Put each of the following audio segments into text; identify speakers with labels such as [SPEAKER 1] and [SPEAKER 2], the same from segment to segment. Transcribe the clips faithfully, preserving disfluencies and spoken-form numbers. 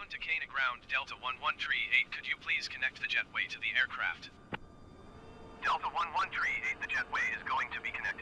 [SPEAKER 1] Punta Cana ground, Delta one one three eight, could you please connect the jetway to the aircraft? Delta one one three eight, the jetway is going to be connected.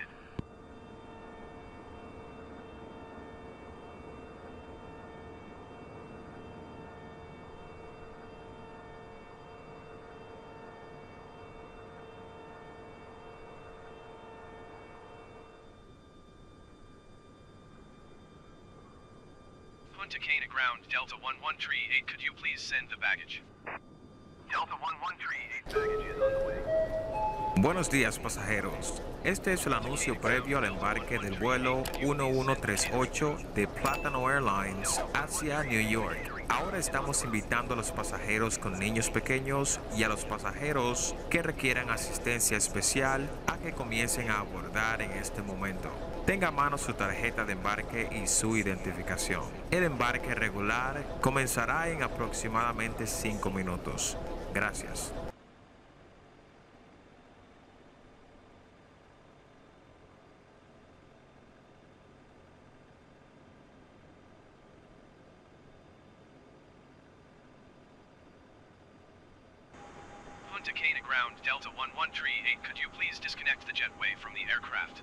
[SPEAKER 1] Punta Cana ground, Delta one one three eight, could you please send the baggage? Delta one one three eight, baggage is on the way.
[SPEAKER 2] Buenos días, pasajeros. Este es el anuncio previo al embarque del vuelo uno uno tres ocho de Plátano Airlines hacia New York. Ahora estamos invitando a los pasajeros con niños pequeños y a los pasajeros que requieran asistencia especial a que comiencen a abordar en este momento. Tenga a mano su tarjeta de embarque y su identificación. El embarque regular comenzará en aproximadamente cinco minutos. Gracias.
[SPEAKER 1] Punta Cana ground, Delta one one three eight, could you please disconnect the jetway from the aircraft?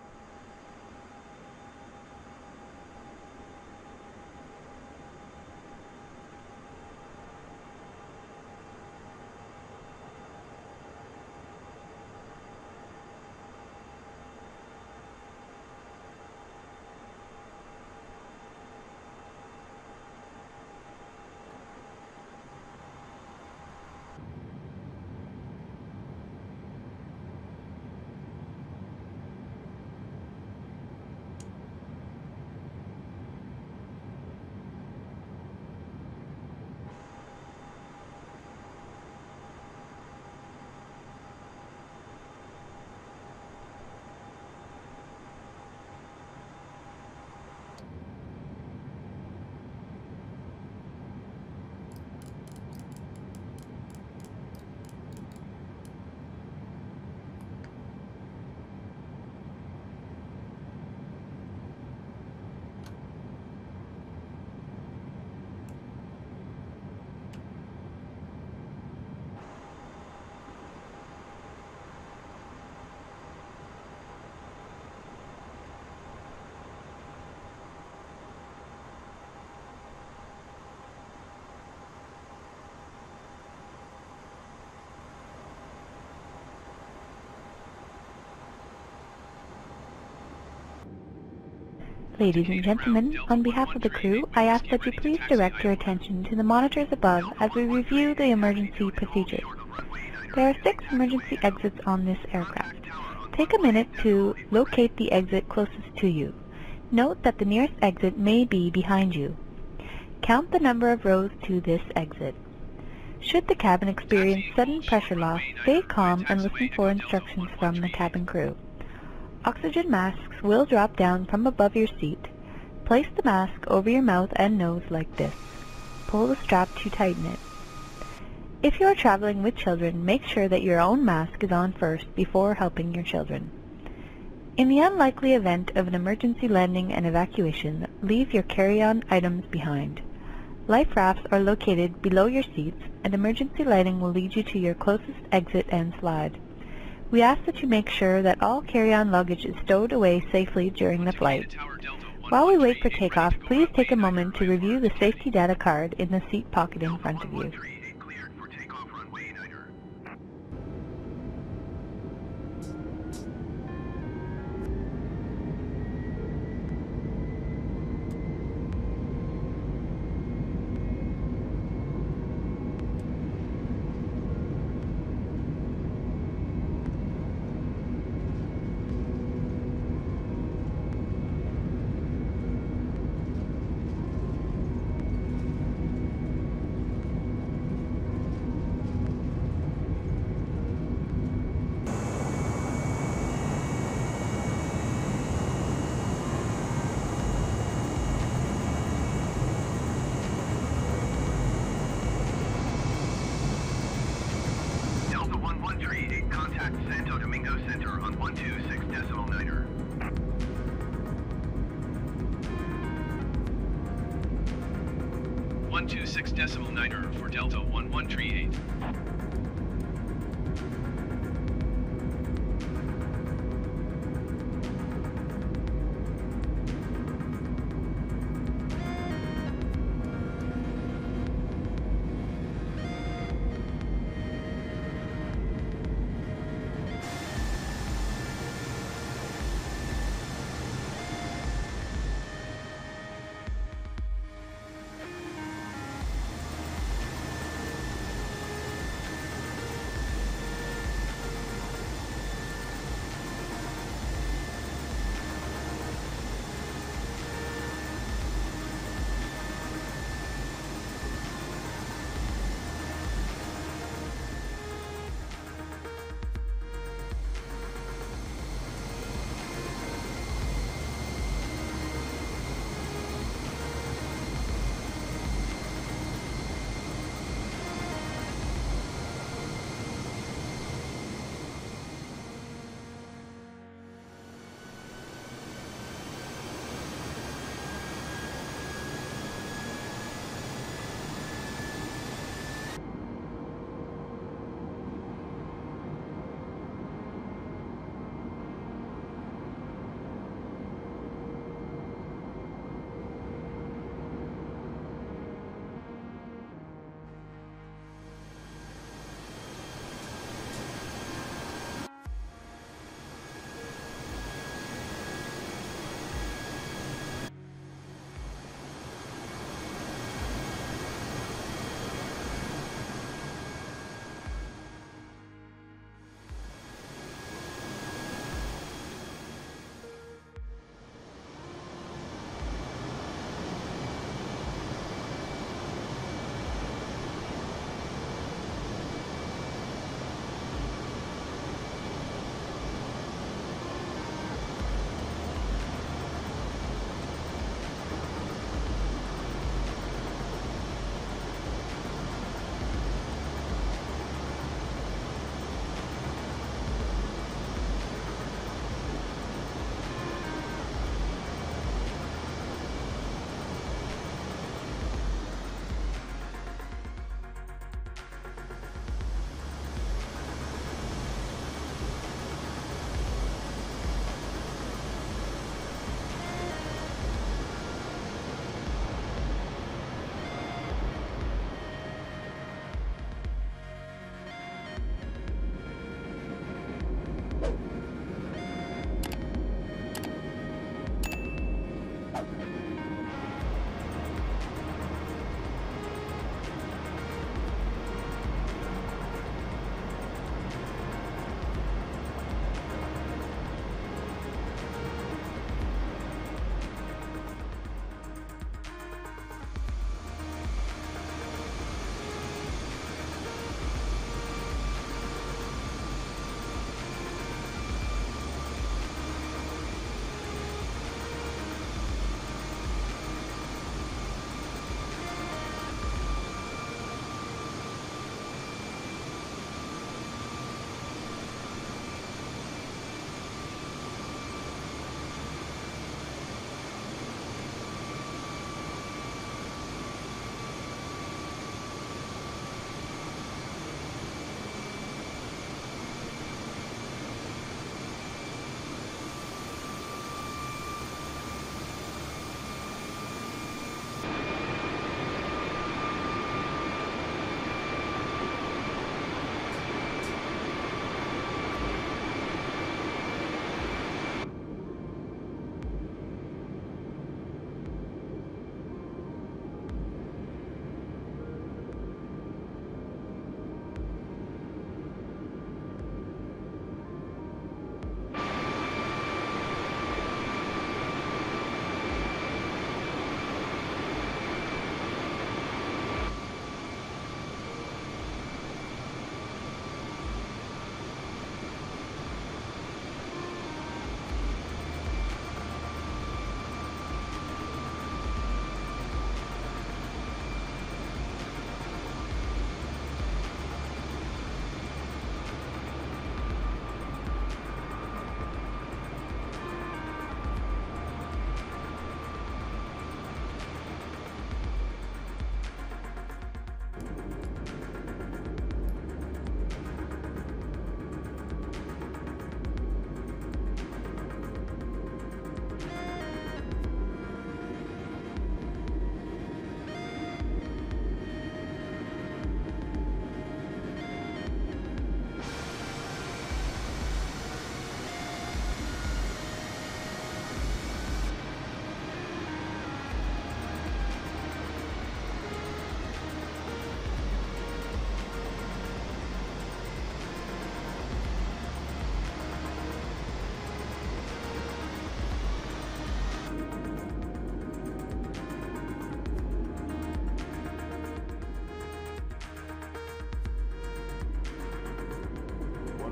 [SPEAKER 3] Ladies and gentlemen, on behalf of the crew, I ask that you please direct your attention to the monitors above as we review the emergency procedures. There are six emergency exits on this aircraft. Take a minute to locate the exit closest to you. Note that the nearest exit may be behind you. Count the number of rows to this exit. Should the cabin experience sudden pressure loss, stay calm and listen for instructions from the cabin crew. Oxygen masks will drop down from above your seat. Place the mask over your mouth and nose like this. Pull the strap to tighten it. If you are traveling with children, make sure that your own mask is on first before helping your children. In the unlikely event of an emergency landing and evacuation, leave your carry-on items behind. Life rafts are located below your seats, and emergency lighting will lead you to your closest exit and slide. We ask that you make sure that all carry-on luggage is stowed away safely during the flight. While we wait for takeoff, please take a moment to review the safety data card in the seat pocket in front of you.
[SPEAKER 1] Contact Santo Domingo Center on one two six decimal niner. one two six decimal nine er for Delta one one three eight.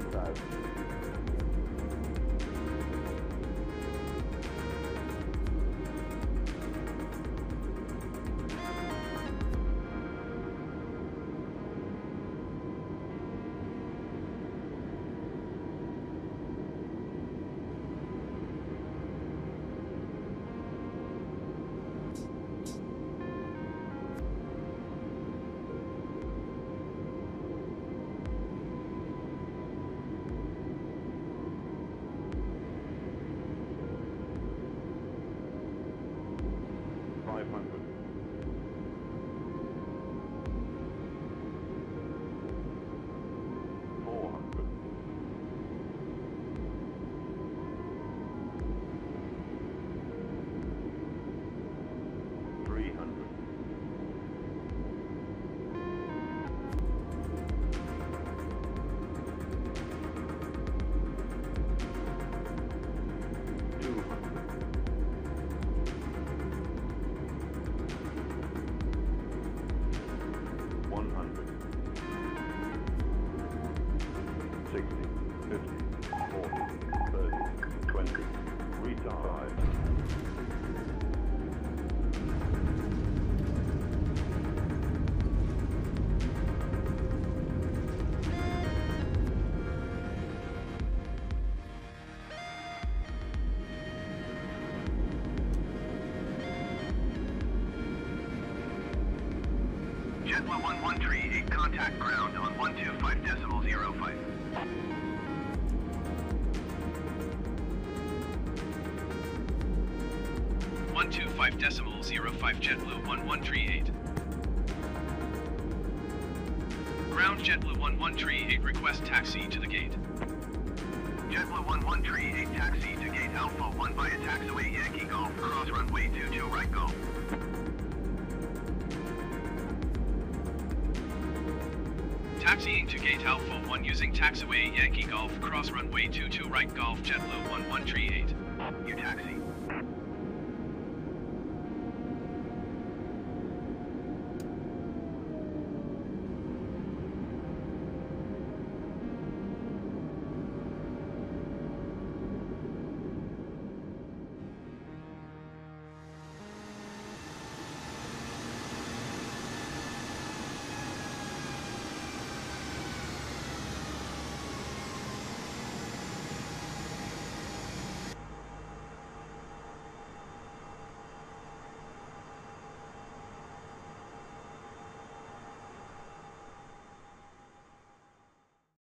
[SPEAKER 4] thousand. Five hundred. Four hundred. Three hundred. Two hundred. One hundred. Sixty. Fifty. Forty. Thirty. Twenty. Retard.
[SPEAKER 1] JetBlue one one three eight, contact ground on one two five decimal zero five. one two five decimal zero five JetBlue one one three eight. Ground JetBlue one one three eight, request taxi to the gate. JetBlue one one three eight, taxi to gate Alpha one via taxiway Yankee Golf, cross runway two two right Golf. Taxiing to gate Alpha one using taxiway Yankee Golf, cross runway two two right Golf, JetBlue one one three eight. You taxi.